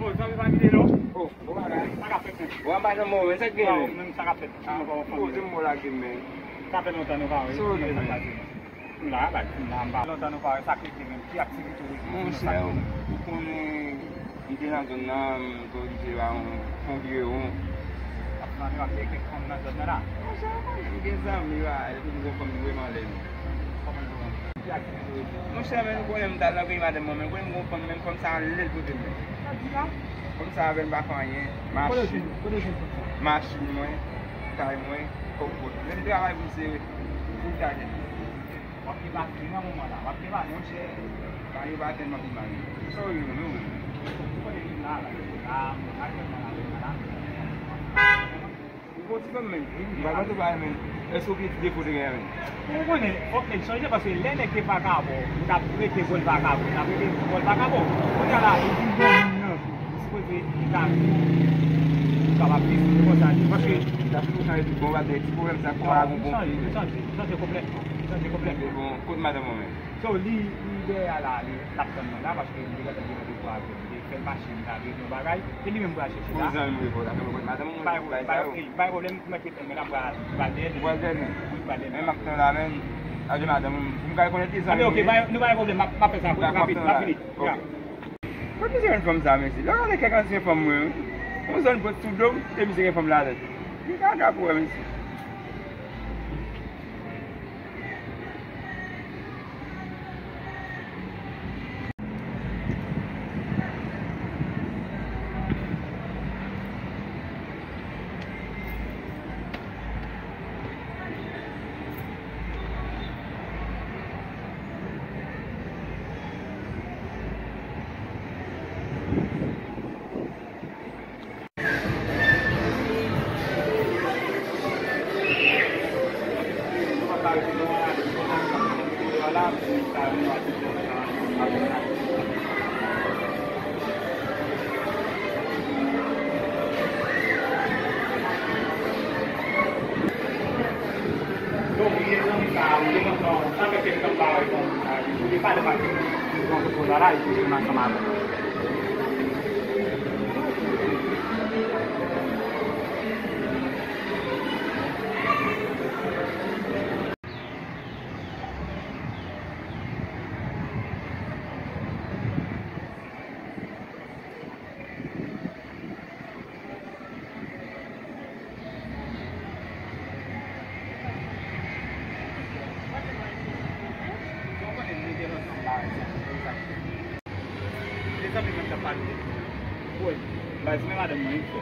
mo, sabi pa ni Dino? Oh, bumagay. Sakapit na. Wala na mo, sa gini. Oo, nang sakapit. Puso mo lagi men. Kapit mo tanong ka. So, Wala, namba. Lo tanong ka, sakit din. Tiyak sige to. Mo siya, kung hindi na doon na to di ba kung di yung Apna ni waktu ke kom na doon na. hindi sa mi ba, ito ko pang buhay mga len. Mo siya men ko yung dala ko yung mo men ko yung pang men kung sa lel ko din. Kung sa ben ba ko ay machine mo tayo mo ko ko. Len di ay bisi buta niya. Waktu ba tingnan mo mala. Waktu ba mo siya Tayo ba din makimang. So yun no. Ibu tu men, baga tu ba men, SOP de ko de men. Mo ne, okay, so je parce que l'ene ke pa ka bo, na pe ke gol pa ka bo, na pe ke gol pa ka bo. O ya la, no. Ko be ta. Ka ba pe ko sa ni parce que Da tu na de bo ba de ko même ça ko a bon. Ça c'est complet. Ça c'est complet. Bon, coup de madame men. So li de ala li lapton na parce que li ga de ko a quelle machine là avec nos bagages et lui même pour acheter Ko là zan mi ko da ko madame mo. ba problème ma kit me lam ga ba de Ko zan ni. ba de Mais mak la men. Aju madame, mu ga ko ti zan. OK ba nous ba problème ma fait ça ma fini Ko ti zan from ça mais si. Là on est quelqu'un c'est from moi. On zan pour tout donc et musique from là. Ni ka ga ko men si. Sampai ke tempat itu, di pada pagi, untuk saudara itu memang kemarin. Kita memang cepat. Woi, biasanya ada muncul.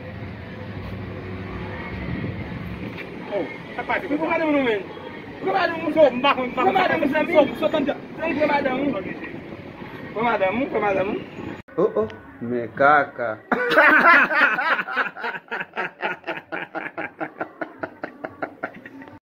Oh, cepat. Kau ada momen. Kau ada musuh, mbak. Kau ada musuh. So tanda. Saya kau ada mu. Kau ada mu. Oh, me caca.